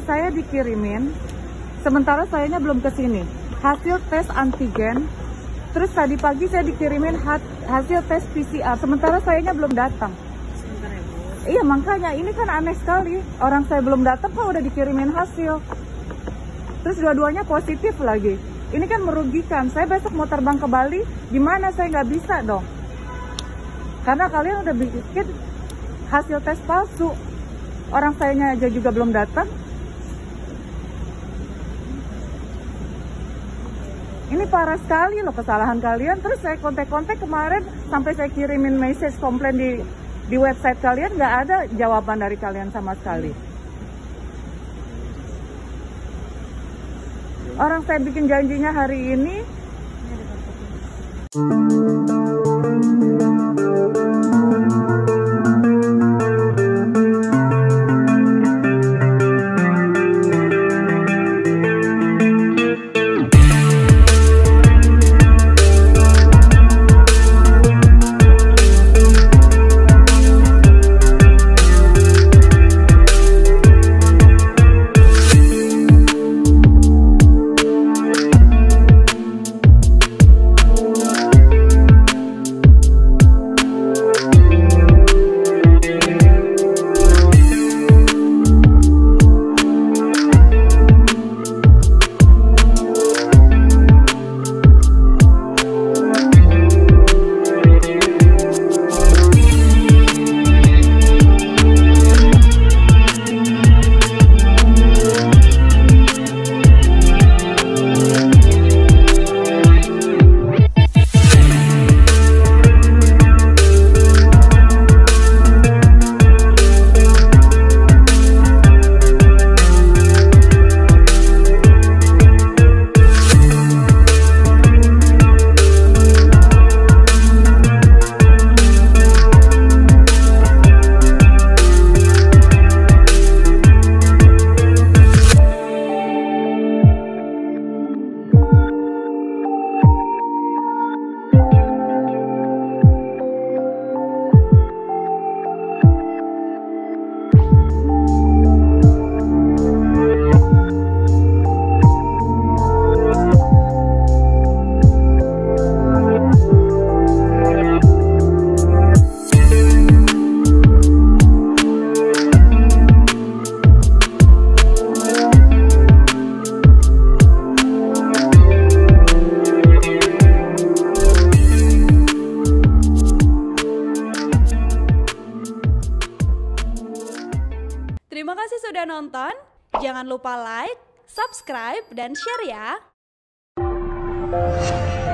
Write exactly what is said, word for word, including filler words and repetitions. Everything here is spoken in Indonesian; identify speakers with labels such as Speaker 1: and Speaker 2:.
Speaker 1: saya dikirimin, sementara sayanya belum ke sini. Hasil tes antigen, terus tadi pagi saya dikirimin hasil tes P C R, sementara sayanya belum datang.
Speaker 2: Sebentar ya, Bu.
Speaker 1: Iya, makanya ini kan aneh sekali. Orang saya belum datang kok udah dikirimin hasil. Terus dua-duanya positif lagi. Ini kan merugikan. Saya besok mau terbang ke Bali, gimana saya nggak bisa dong? Karena kalian udah bikin hasil tes palsu. Orang sayanya aja juga belum datang. Ini parah sekali loh kesalahan kalian. Terus saya kontak-kontak kemarin, sampai saya kirimin message komplain di di website kalian, nggak ada jawaban dari kalian sama sekali. Orang saya bikin janjinya hari ini.
Speaker 3: Terima kasih sudah nonton. Jangan lupa like, subscribe, dan share ya.